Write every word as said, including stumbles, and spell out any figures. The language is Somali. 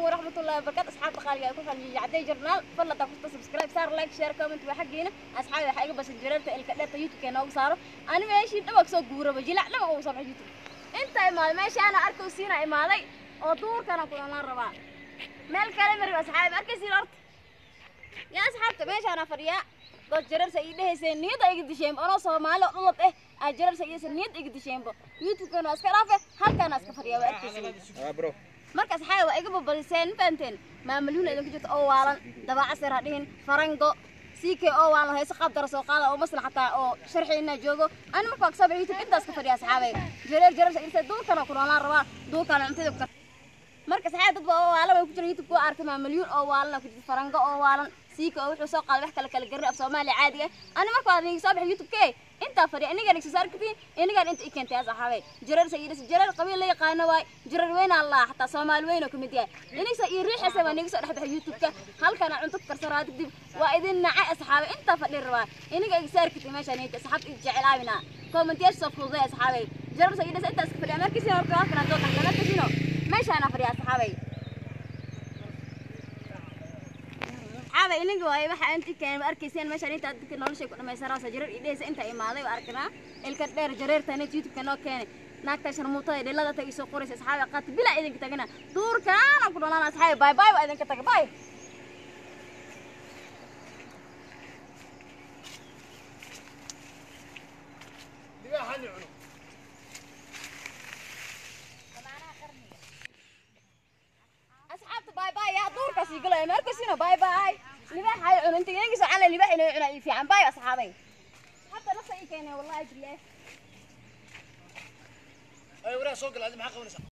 ورحمة الله وبركاته أصحاب قال يا كل خليج عدي جرنال فلا تفوت سبسكرايب صار لايك شير كومنت وحقينا أصحابي حاجة بس الجريرة الكلات يوتيوب كانوا صاروا أنا ماشي نبغى سوق جورة بجي لا نبغى أوصل على يوتيوب أنت إما ماشي أنا أركو سينا إما لي أدور كنا كلنا ربع مال كلام ربع أصحابي أركي سير أرض يا أصحاب ماشي أنا فريا قد جرر سيده سنيد أيقد شيم أنا صومالي أطلت إيه أجرر سيده سنيد أيقد شيم بو يوتيوب كانوا أسكرافه هل كان أسكفريا وأركي آه برو markaas xaay waa iga babaliseen faanteen maamuluna idin ku jirto oo waalan dabacasir hadhiin farango siike oo waalan hayso qaab daro soo qaada oo maslaxata oo sharxiina joogo aan markaa ka sameeyay intaas ka fadhiya saxaabay jareer jareer inta duulkana ku noolaan rabaa duulkana inta ka markaas xaay dad oo waalan way ku jiraan youtube ku arkay maamulun oo waalan ku jirto farango oo waalan siike oo wuxuu soo qaaday wax kale kala garin af Soomaali caadi ah ana markaa adiga soo bixi youtube kee inta fadhiya aniga nixi saar kadib aniga inta i keentay saxaabay jareer sayidis jareer qabiil la yaqaan waay jareer weyn Allah hatta Soomaali weyn oo kamid yahay aniga i riixaysa waa aniga soo dhaxbax youtube ka halkan cunto karsaraad dib waa idin nacay asxaabay inta fadhi rabaa aniga i saar kadib meeshan inta saxab i jecelaabina comment yees soo fududay asxaabay jareer sayidis inta iska fadhiya markii horta waa kana doon kana kasino meeshan fadhiya asxaabay هذا إنك واي واحد أنت كان أركيسين مش أنت أنت كنا نشيك لما يصير راسه جرير إيديس أنت إمالي وأركنا الكتير جرير تاني يوتيوب كنا كان ناكتشر موطي دللا ده تيسو قريس أصحابي قات بلا إذن كتاجنا دور كان أقول أنا أصحابي باي باي وإذن كتاج باي أصحابي باي باي يا دور كسي قلا ما أركسينه باي باي لباح هاي عن أنت ينقص على لباح إنه عن في عن باي أصحابي حتى نص أي كأنه والله أجري أي ولا سوق لازم حقه ونسا